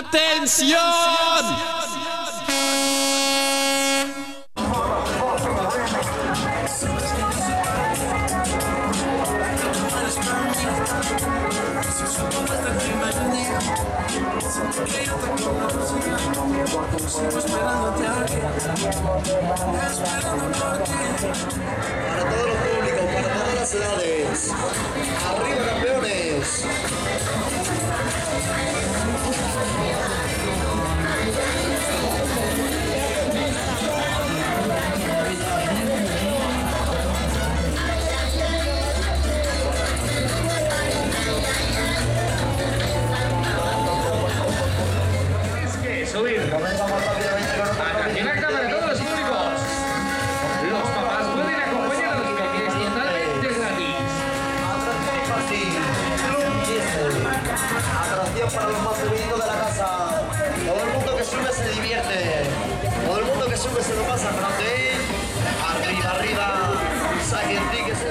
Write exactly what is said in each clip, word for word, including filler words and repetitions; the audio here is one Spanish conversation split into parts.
¡Atención! Para todos los públicos, para todas las edades. ¡Arriba, campeones! Subir. Atención a cámara, todos los públicos. Los papás pueden acompañar a los pequeños totalmente gratis. Atracción para los más pequeñitos de la casa. Todo el mundo que sube se divierte. Todo el mundo que sube se lo pasa grande. Arriba, arriba. Saquen tickets.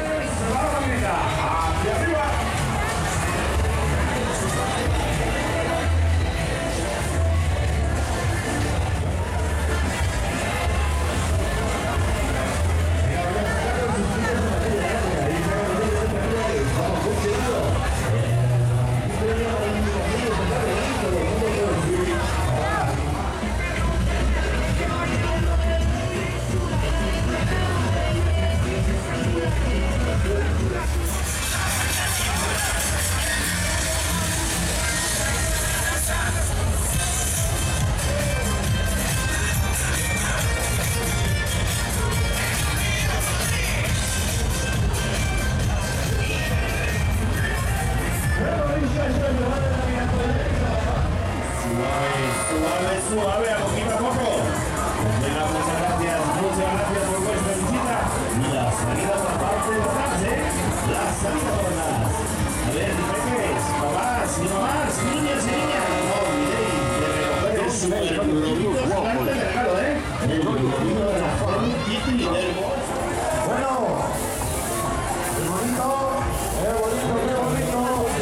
Suave, suave, a poquito a poco. Venga, muchas gracias, muchas gracias por vuestra visita. Y las salidas aparte de atrás, ¿eh? Las salidas por atrás. A ver, peques, papás y mamás, niños y niñas. No olvidéis de recoger el suelo. Bastante regalo, ¿eh? El bolsillo de la forma y del bolso. Bueno, qué bonito, qué bonito, qué bonito.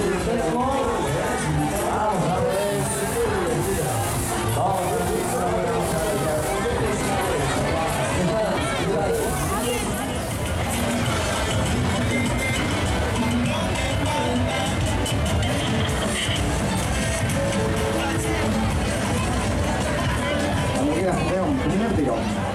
Vamos a ver. Cuando quieras, León, primer tiro.